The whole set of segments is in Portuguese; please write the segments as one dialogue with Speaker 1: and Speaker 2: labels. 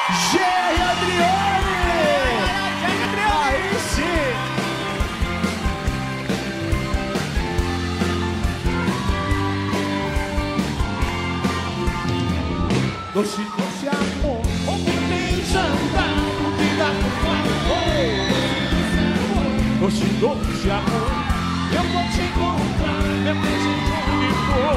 Speaker 1: Jerry Adriane! Aí sim!
Speaker 2: Doce, doce amor, como tens andado, vida por favor. Doce, doce amor, eu vou te encontrar, meu presente onde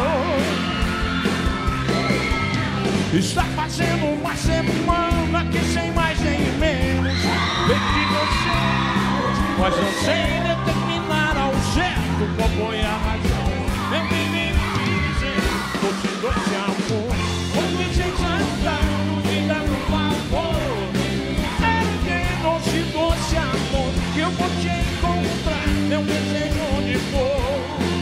Speaker 2: for. Está fazendo uma semana que sem mais nem menos vem que você, mas não sei determinar ao certo qual foi a razão. Meu bem me dizer, doce, doce amor, como tens andado, vida por favor. Quero doce, doce amor, que eu vou te encontrar, meu desejo onde for.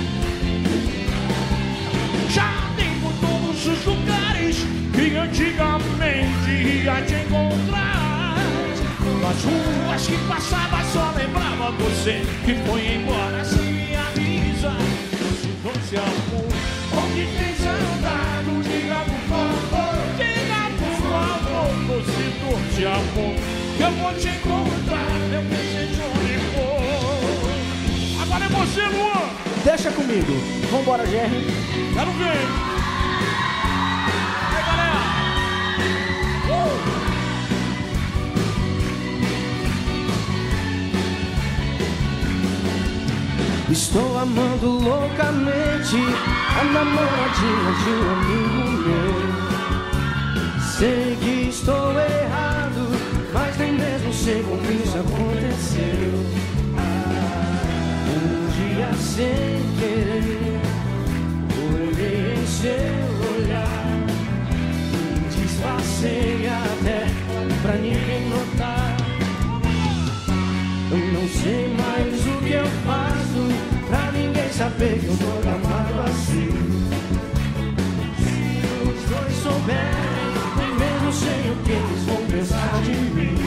Speaker 2: Já tem por todos os lugares que antigamente ia te encontrar. Nas ruas que passava só lembrava você, que foi embora sem me avisar. Doce, doce amor, onde tens andado, diga por favor. Diga por favor, doce, doce amor, que eu vou te encontrar, meu desejo onde for. Agora é você, Luan.
Speaker 1: Deixa comigo. Vambora, Jerry.
Speaker 2: Quero ver. Aí, galera.
Speaker 1: Estou amando loucamente a namoradinha de um amigo meu. Sei que estou errado, mas nem mesmo sei como isso aconteceu. Um dia sem querer, olhei em seu olhar e disfarcei até pra ninguém notar. Eu não sei mais o que eu faço pra ninguém saber que eu tô amado assim. Se os dois souberem, nem mesmo sei o que eles vão pensar de mim.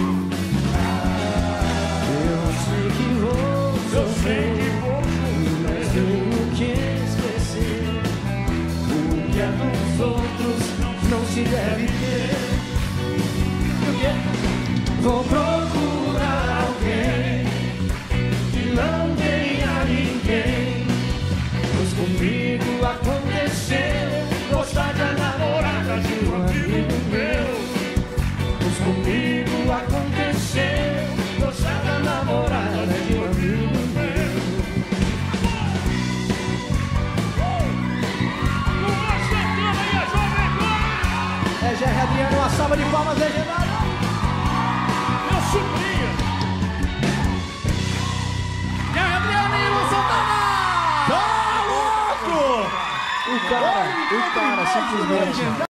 Speaker 1: Eu sei que vou sofrer, mas tenho que esquecer. O que é dos outros não se deve ter. Vou procurar alguém que não tenha ninguém, pois comigo aconteceu gostar da namorada de um amigo meu. Pois comigo aconteceu gostar da namorada de um amigo meu. É Jerry Adriane, uma salva de palmas legendária.
Speaker 2: Meu sobrinho.
Speaker 1: Jerry Adriane e Luan Santana!
Speaker 2: Tá louco!
Speaker 1: O cara simplesmente...